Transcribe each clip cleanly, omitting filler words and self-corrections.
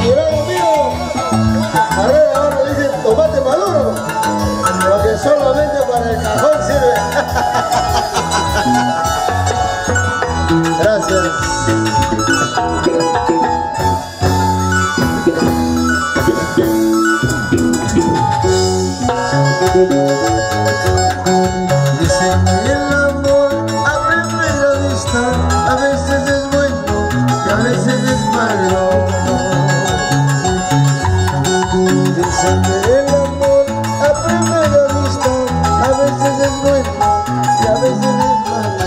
mi gran amigo Carrera, ahora le dicen tomate maduro, lo que solamente para el cajón sirve. Gracias. Dicen que el amor a primera vista a veces es bueno y a veces es malo. Dicen que el amor a primera vista a veces es bueno y a veces es malo.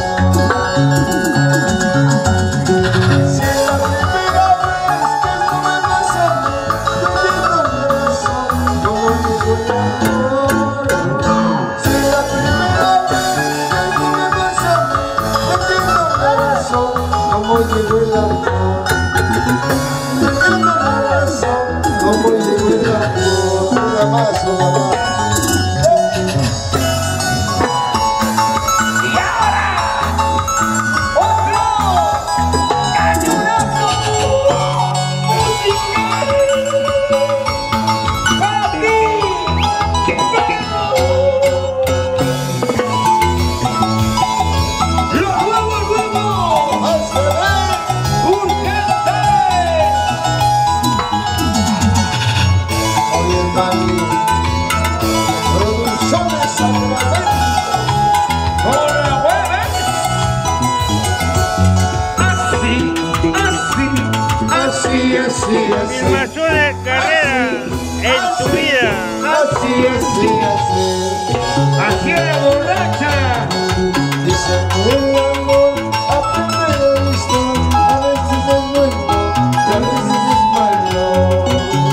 Si es la primera vez que no me pasa a mí, no entiendo mi razón, cómo llegó el amor. Si es la primera vez que no me pasa a mí, no entiendo mi razón, cómo llegó el amor. No entiendo mi razón, cómo llegó el amor. Una más, una más. Afirmaciones, carreras en tu vida. Así, así, así. Así es la borracha. Dicen que el amor a primera vista a veces es bueno y a veces es malo.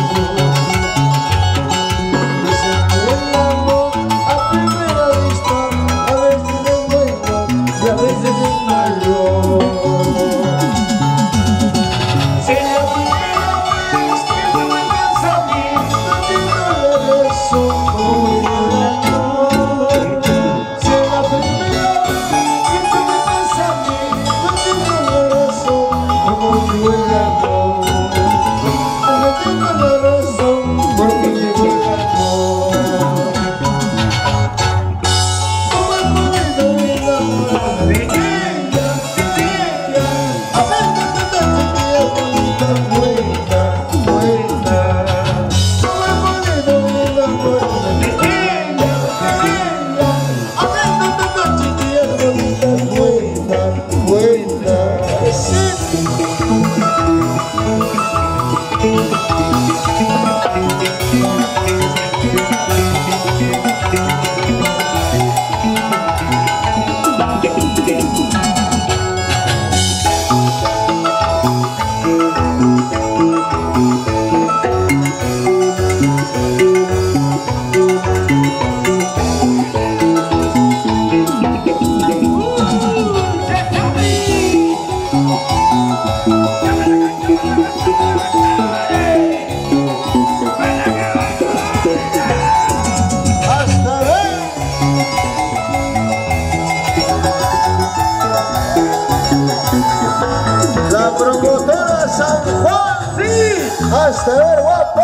Dicen que el amor a primera vista a veces es bueno y a veces es malo. Si la primera vez que no me pasa a mí, no entiendo la razón cómo llegó el amor. Si la primera vez que no me pasa a mí, no entiendo la razón cómo llegó el amor. No entiendo la razón por qué llegó el amor. ¿Cómo he podido enamorarme de ella, a ver tanta chiquilla bonita, buena, buena? ¿Cómo he podido enamorarme de ella, a ver tanta chiquilla bonita, buena, buena? Sí. Hasta ver. La promotora San Juan. Sí. Hasta ver, guapo.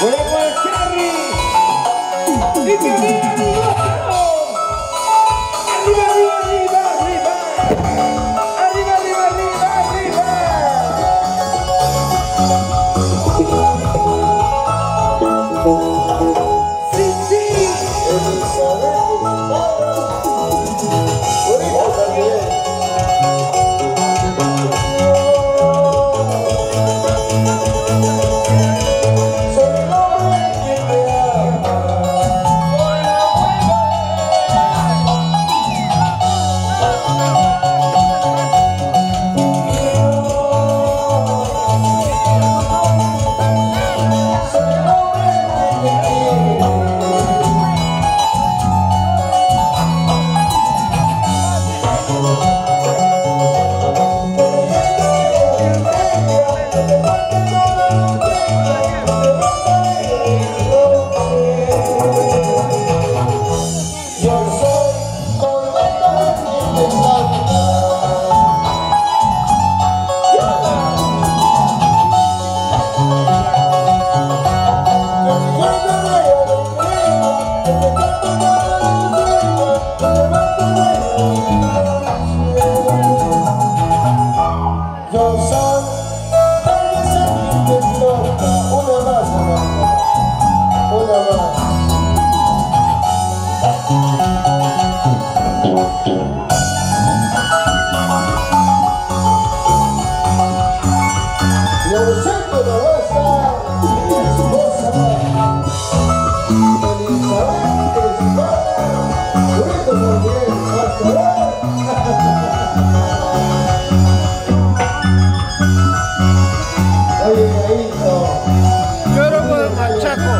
Lloro por el machaco,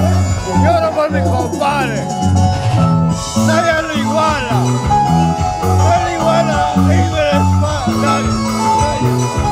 lloro por mi compadre. Nadie lo iguala. No lo iguala en Venezuela. Nadie.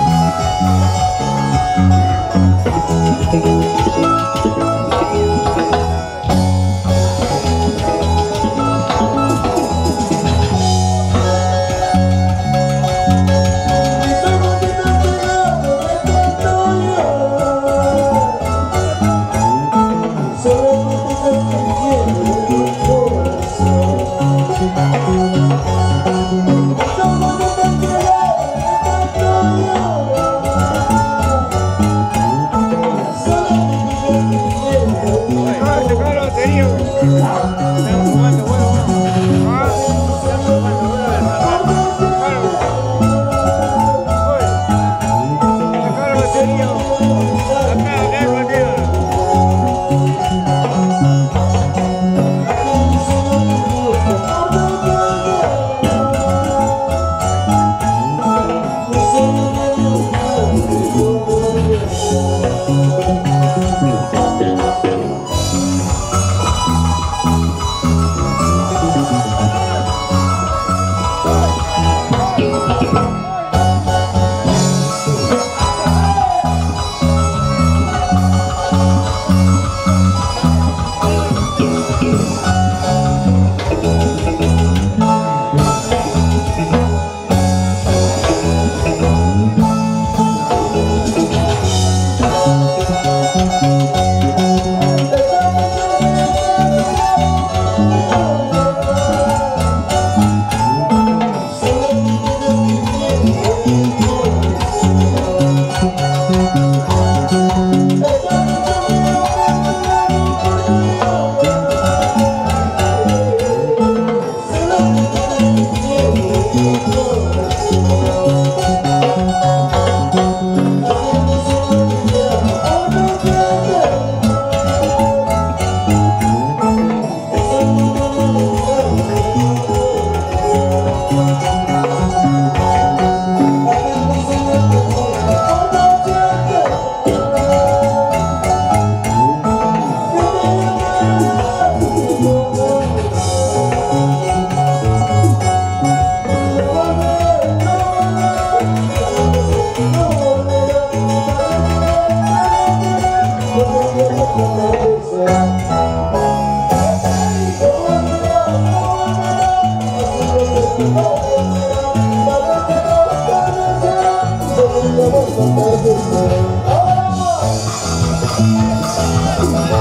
Oh,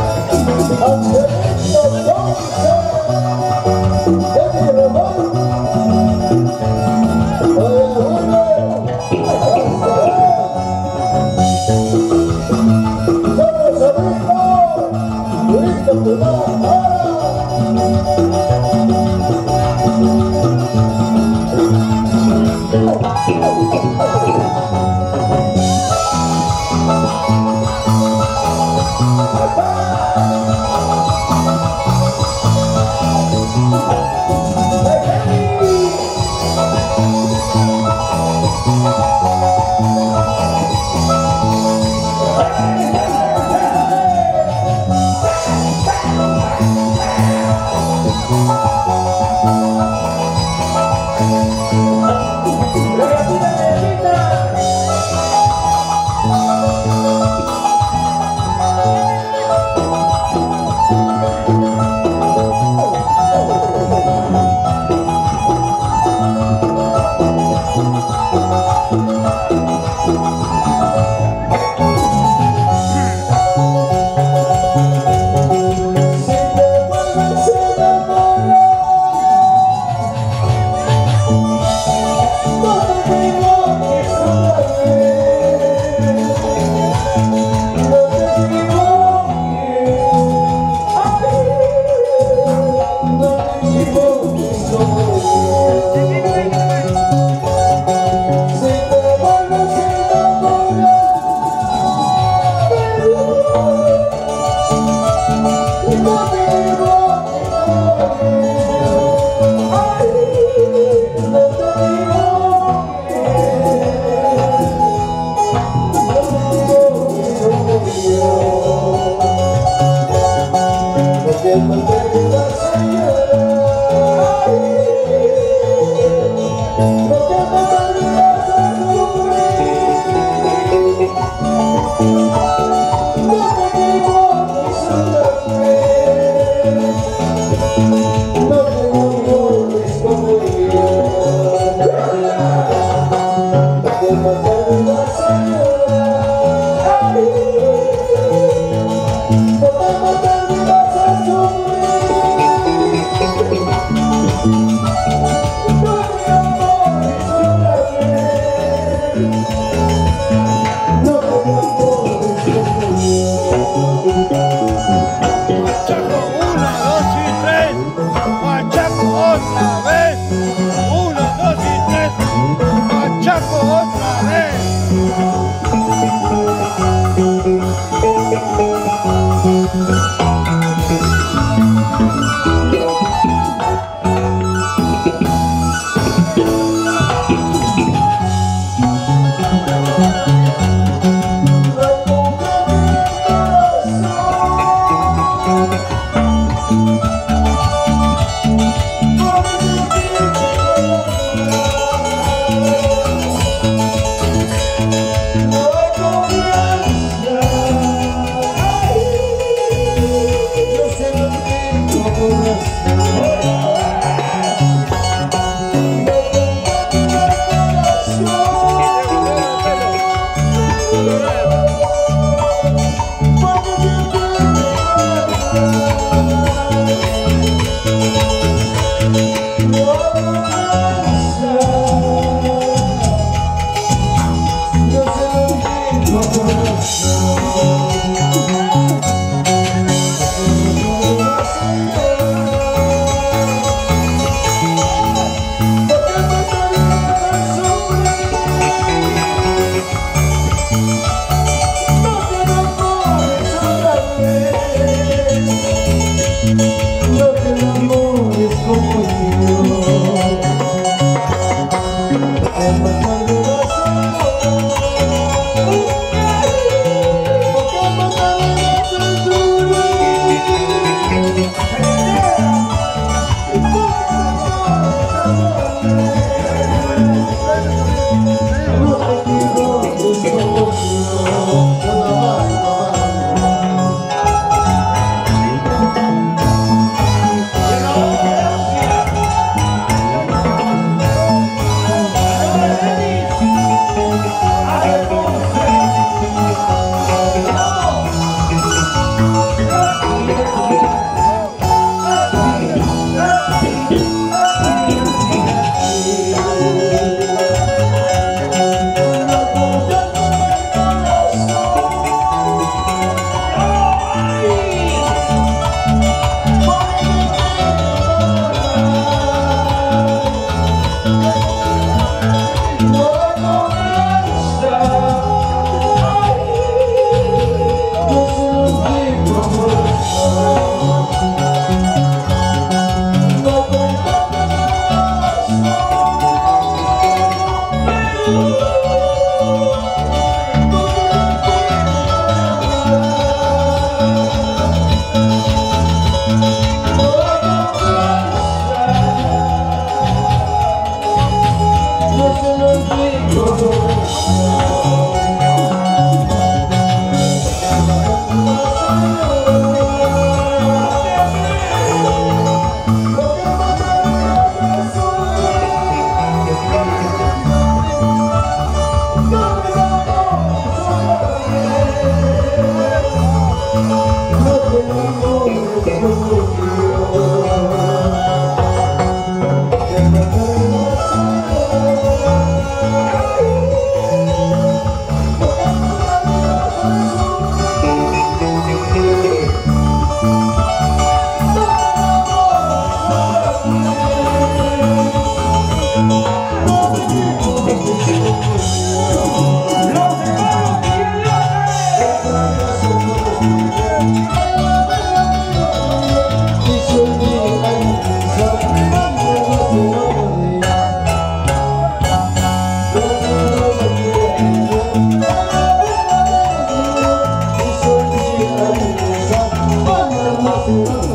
Thank you.